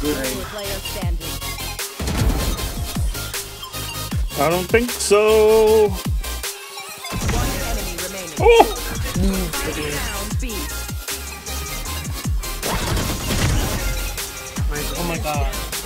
Player standing. I don't think so. One enemy remaining. Oh! Round B. Oh my god.